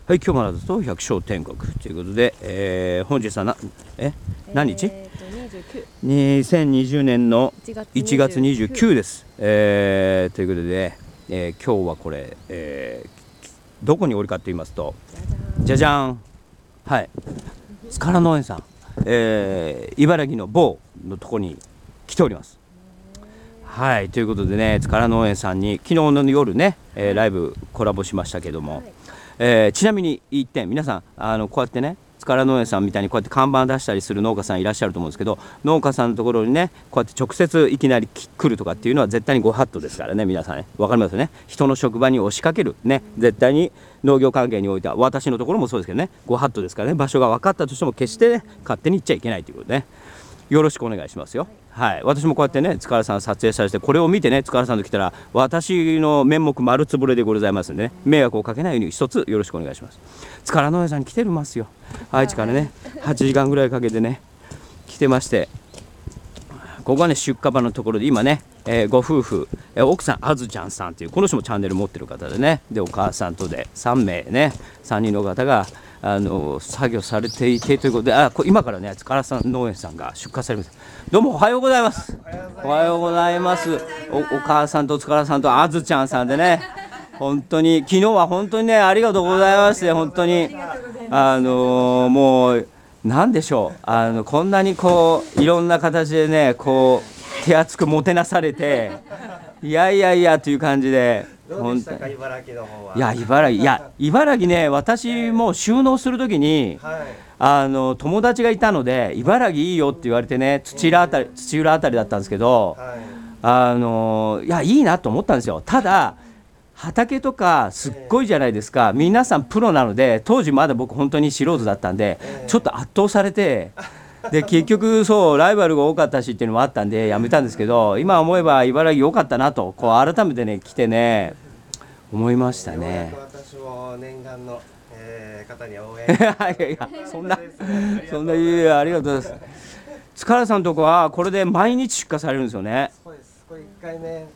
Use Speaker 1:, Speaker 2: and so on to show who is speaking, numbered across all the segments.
Speaker 1: はい、今日学ぶと百姓天国ということで、本日は何日？2020年の1月29です。ということで、今日はこれ、どこにおるかと言いますと、じゃじゃん、はい、塚原農園さん、茨城の某のとこに来ております。はい、ということでね、塚原農園さんに昨日の夜ね、ライブコラボしましたけども、ちなみに1点、皆さんこうやってね、塚原農園さんみたいにこうやって看板出したりする農家さんいらっしゃると思うんですけど、農家さんのところにねこうやって直接いきなり来るとかっていうのは絶対にご法度ですからね。皆さんね、分かりますよね。人の職場に押しかけるね、絶対に農業関係においては、私のところもそうですけどね、ご法度ですからね。場所が分かったとしても決して、ね、勝手に行っちゃいけないということでね、よろしくお願いしますよ。はい、私もこうやってね、塚原さん撮影されて、これを見てね、塚原さんと来たら私の面目丸つぶれでございますので、ね、迷惑をかけないように一つよろしくお願いします。塚原農園さんに来てますよ。愛知からね8時間ぐらいかけてね来てまして、ここはね出荷場のところで今ね、ご夫婦、奥さんあずちゃんさんというこの人もチャンネル持ってる方でね、でお母さんとで3名ね、3人の方が作業されていてということで、今からね塚原さん農園さんが出荷されます。どうもおはようございます。おはようございます。お母さんと塚原さんとあずちゃんさんでね、本当に昨日は本当にねありがとうございまして、本当にもう何でしょう、こんなにこういろんな形でねこう手厚くもてなされて、いやいやいやという感じで。
Speaker 2: どうでしたか、茨城の方は。
Speaker 1: いや茨城ね、私も収納するときに、友達がいたので茨城いいよって言われてね、土浦あたりだったんですけど、いやいいなと思ったんですよ。ただ畑とかすっごいじゃないですか、皆さんプロなので、当時まだ僕本当に素人だったんで、ちょっと圧倒されて、で結局そうライバルが多かったしっていうのもあったんでやめたんですけど、今思えば茨城良かったなとこう改めてね来てね思いましたね。
Speaker 2: 私も念願の、方に応援
Speaker 1: いやそんなありがとうございます。塚原さんのとこはこれで毎日出荷されるんですよね。
Speaker 2: そうです。これ1回目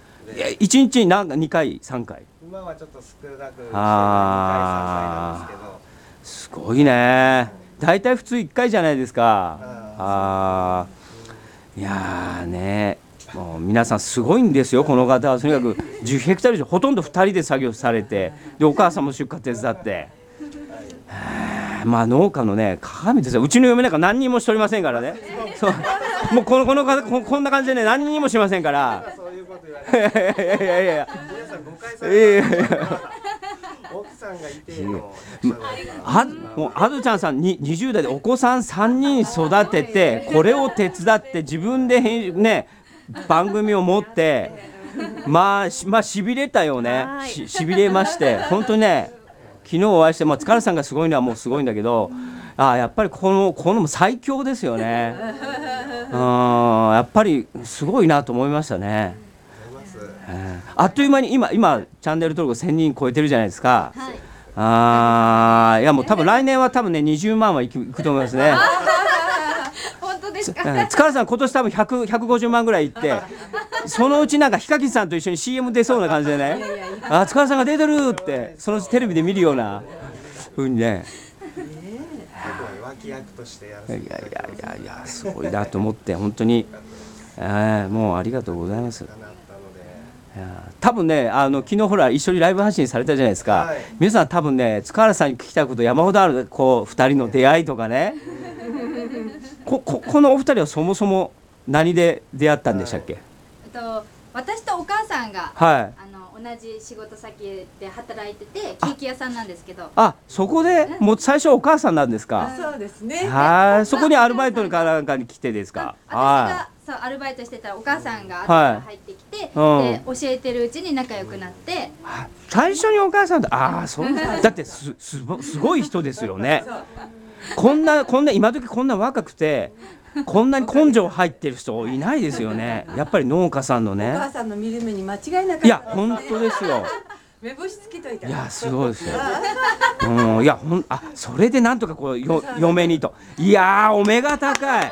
Speaker 1: 1日に2回3回。
Speaker 2: 今はちょっと少なくして2回3回なんですけど、
Speaker 1: すごいね。だいたい普通1回じゃないですか。いやーね、もう皆さんすごいんですよ。この方はとにかく10ヘクタール以上、ほとんど2人で作業されて、でお母さんも出荷手伝って、まあ農家のね鏡ですよ。うちの嫁なんか何にもしておりませんからね。そうもうこの方こんな感じでね何にもしませんから。
Speaker 2: そういうこと言われて、いや皆さん誤解されてます。奥さんがいての
Speaker 1: もうあずちゃんさんに20代でお子さん3人育てて、これを手伝って自分でね番組を持って、まあしびれたよね。しびれまして、本当にね昨日お会いして、塚原さんがすごいのはもうすごいんだけど、やっぱりこのも最強ですよね。やっぱりすごいなと思いましたね。あっという間に今チャンネル登録1000人超えてるじゃないですか。いやもう多分来年は多分ね20万はいくと思いますね。
Speaker 3: 本当ですか。
Speaker 1: 塚原さん今年多分150万ぐらいいって、そのうちなんかヒカキンさんと一緒に CM 出そうな感じでね、塚原さんが出てるってそのテレビで見るような風にね。
Speaker 2: 脇役としてやらせていただきます。
Speaker 1: いやすごいなと思って本当に、もうありがとうございます。多分ね昨日ほら一緒にライブ配信されたじゃないですか。皆さん多分ね塚原さんに聞きたいこと山ほどある。こう2人の出会いとかね。このお二人はそもそも何で出会ったんでしたっけ？
Speaker 3: 私とお母さんが、同じ仕事先で働いててケーキ屋さんなんですけど、
Speaker 1: そこでもう最初お母さんなんですか？
Speaker 4: そうですね。
Speaker 1: そこにアルバイトかなんかに来てですか？
Speaker 3: 私がそうアルバイトしてたらお母さんが後から入ってきて、で教えてるうちに仲良くなって、
Speaker 1: 最初にお母さんとそうだってすごい人ですよね。こんな今時こんな若くてこんなに根性入ってる人いないですよね。やっぱり農家さんのね。
Speaker 4: お母さんの見る目に間違いなかった。
Speaker 1: いや本当ですよ。
Speaker 4: 目星つけといた。
Speaker 1: いやすごいですよ。いやそれでなんとかこう嫁にと。いやお目が高い。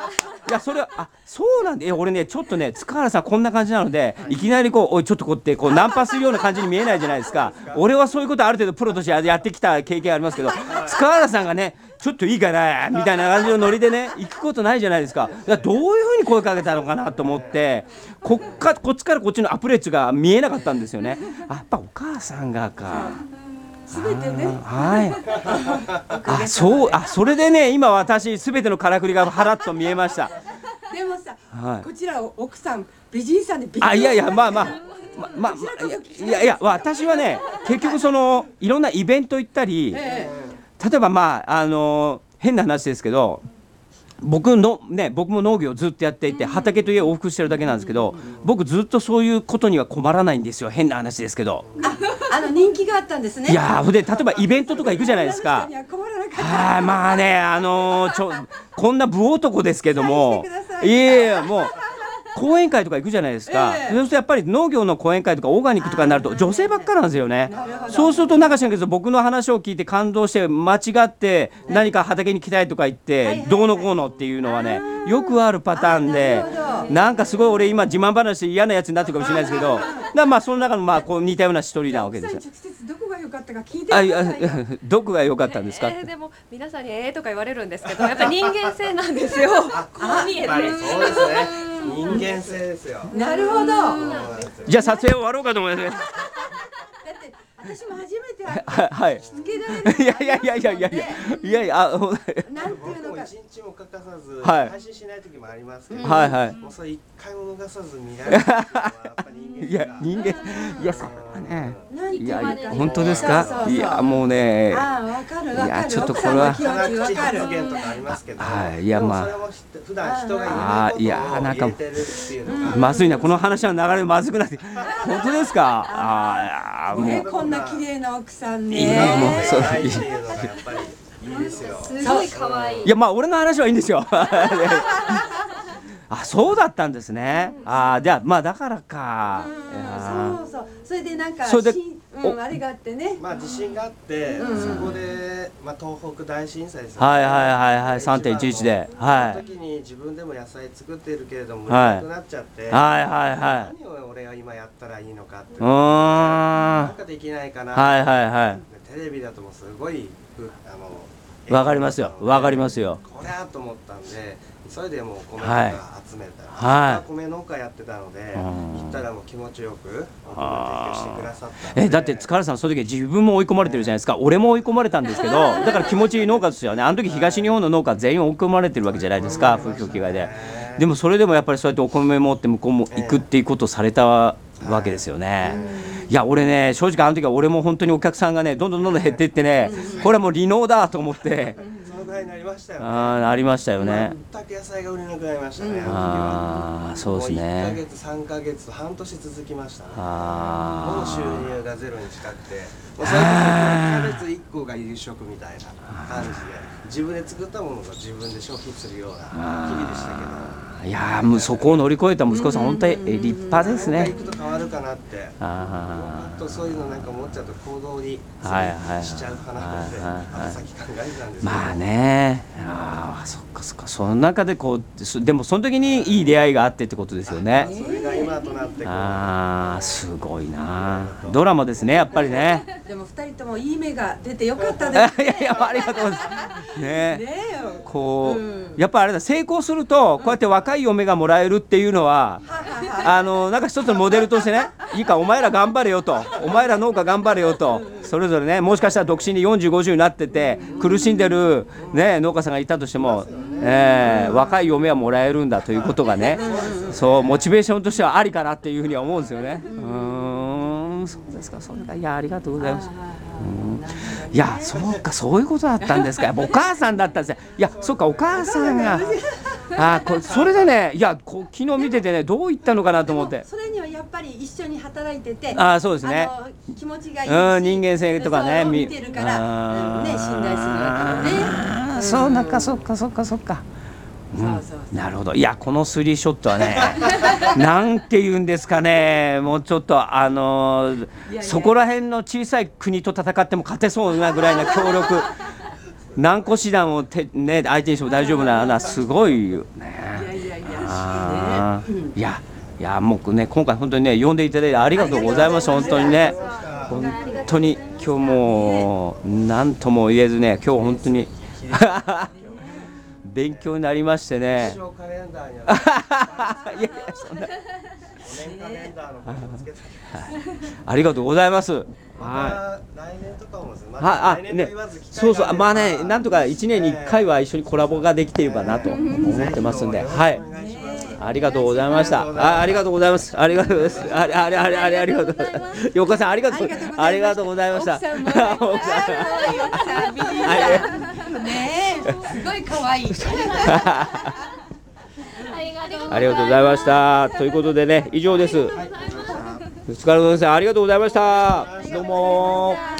Speaker 1: いやそれはそうなんで、俺ねちょっとね塚原さんこんな感じなので、いきなりこうおいちょっとこうってこうナンパするような感じに見えないじゃないですか。俺はそういうことある程度プロとしてやってきた経験ありますけど、塚原さんがねちょっといいかなみたいな感じのノリでね行くことないじゃないですか。だからどういうふうに声かけたのかなと思って、こっちからこっちのアプローチが見えなかったんですよね。やっぱお母さんがか。
Speaker 4: すべてね。
Speaker 1: はい。それでね今私すべてのからくりがはらっと見えました。
Speaker 4: でもさ、
Speaker 1: はい
Speaker 4: こちら奥さん美人さんでびっくり。
Speaker 1: いやいやまあいや私はね結局そのいろんなイベント行ったり、例えば変な話ですけど、僕も農業ずっとやっていて畑と家往復してるだけなんですけど、僕ずっとそういうことには困らないんですよ。変な話ですけど。
Speaker 4: 人気があったんですね。
Speaker 1: いやで例えばイベントとか行くじゃないですか。はいまあねこんな武男ですけども、いやもう講演会とか行くじゃないですか。そうするとやっぱり農業の講演会とかオーガニックとかになると女性ばっかなんですよね。そうするとなんか知らんけど僕の話を聞いて感動して間違って何か畑に来たいとか言ってどうのこうのっていうのはねよくあるパターンで、なんかすごい俺今自慢話で嫌なやつになってるかもしれないですけど、その中のこう似たような一人なわけですよ。
Speaker 4: 直接どこが良かったか聞いてくださいよ。
Speaker 1: どこが良かったんですか。
Speaker 5: でも皆さんにとか言われるんですけど、やっぱり人間性なんですよ。こう見えて。
Speaker 2: そうですね。人間性ですよ。
Speaker 4: なるほど。
Speaker 1: じゃあ撮影終わろうかと思います。
Speaker 4: だって私も初めて
Speaker 1: はい。
Speaker 4: しつけられる。
Speaker 1: いや
Speaker 4: なんていうのか。
Speaker 2: 一日も欠かさず
Speaker 1: はい
Speaker 2: 配信しない時もありますけど、
Speaker 1: はい
Speaker 2: もうそれ一回も逃さず見られるっていうのはやっぱ人間
Speaker 1: いやそれはね。いや本当
Speaker 3: そう
Speaker 1: ですか。いやもうね。
Speaker 4: わかるわかる。
Speaker 1: いやちょっとこれは
Speaker 2: 口発言とかありますけど、
Speaker 1: いやまあ
Speaker 2: でもそれも普段人が言うことを入れてるっていうのが
Speaker 1: まずいな、この話の流れまずくなって本当ですか。もう
Speaker 4: こんな綺麗な奥さんね。
Speaker 1: いやもうそう
Speaker 2: ないっていうのがやっぱりいいですよ。
Speaker 3: すごい可愛い。
Speaker 1: いや俺の話はいいんですよ。そうだったんですね。じゃあだからか。
Speaker 4: そうそれでなんか
Speaker 1: それで
Speaker 4: あれがあってね。
Speaker 2: 地震があってそこで東北大震災ですよね。
Speaker 1: はい3.11で
Speaker 2: その時に自分でも野菜作ってるけれどもなくなっちゃって何を俺が今やったらいいのかってなんかできないかな。テレビだともすごい
Speaker 1: わかりますよわかりますよ。
Speaker 2: これだと思ったんでそれでもう米とか集めたら米農家やってたので行ったらもう気持ちよくお米提供してくださった
Speaker 1: だって塚原さんその時自分も追い込まれてるじゃないですか。俺も追い込まれたんですけど、だから気持ちいい農家ですよね。あの時東日本の農家全員追い込まれてるわけじゃないですか、風評被害で。でもそれでもやっぱりそうやってお米持って向こうも行くっていうことをされたわけですよね。いや俺ね正直あの時は俺も本当にお客さんがねどんどん減っていってね、これはもう離農だと思って
Speaker 2: そのぐらいになりましたよね。
Speaker 1: なりましたよね。
Speaker 2: 全く野菜が売れなくなりましたね。
Speaker 1: そうですね。
Speaker 2: 1ヶ月3ヶ月と半年続きましたね。もう収入がゼロに近くて、もうそれこそキャベツ1個が夕食みたいな感じで自分で作ったものが自分で消費するような日々でしたけど。
Speaker 1: いやもうそこを乗り越えた息子さん本当に立派ですね。
Speaker 2: 行くと変わるかなって。あとそういうのなんか思っちゃうと行動にしちゃうかなって後先考えてたんですけど。
Speaker 1: ね。そっかその中ででもその時にいい出会いがあってってことですよね。
Speaker 2: それが今となって
Speaker 1: すごいな。ドラマですねやっぱりね。
Speaker 4: でも2人ともいい目が出てよかったですね。
Speaker 1: いやありがとうございますね。やっぱあれだ、成功するとこうやって若い嫁がもらえるっていうのはなんか一つのモデルとしてね、いいかお前ら頑張れよと、お前ら農家頑張れよと、それぞれねもしかしたら独身で40、50になってて苦しんでる、農家さんがいたとしても、若い嫁はもらえるんだということがね、そうモチベーションとしてはありかなっていうふうには思うんですよね。そうですか。それがいやありがとうございます。いやそうかそういうことだったんですか。やっぱお母さんだったんですよ。いやそうかお母さんがそれでね、いや昨日見ててねどう言ったのかなと思って。
Speaker 4: それにはやっぱり一緒に働いてて
Speaker 1: そうですね。
Speaker 4: 気持ちがいいし
Speaker 1: 人間性とかね
Speaker 4: 見てるから信頼するわけよね。
Speaker 1: そうか。なるほど。いやこのスリーショットはねなんて言うんですかね、もうちょっとそこら辺の小さい国と戦っても勝てそうなぐらいな強力難攻士団を相手にしても大丈夫なすごいよね。 あーいやもうね今回本当にね呼んでいただいてありがとうございます本当にね本当に今日も何とも言えずね今日本当に勉強になりましてね。
Speaker 2: 一生カレンダーに
Speaker 1: いやいやそんな
Speaker 2: 年カレンダーのことをつけて
Speaker 1: ありがとうございます。
Speaker 2: また来年とかもですね。来年
Speaker 1: あね
Speaker 2: と言わず機会が
Speaker 1: そうそう
Speaker 2: あれば
Speaker 1: まあねなんとか1年に1回は一緒にコラボができていればなと思ってますんで、はい
Speaker 2: お願いします。
Speaker 1: ありがとうございました。ありがとうございます。ありがとうございます。ありがとうございます。よかさんありがとうありがとうございました。
Speaker 4: 奥さんもねすごい可愛い。
Speaker 1: ありがとうございました。ということでね以上です。お疲れ様です。ありがとうございました。どうも。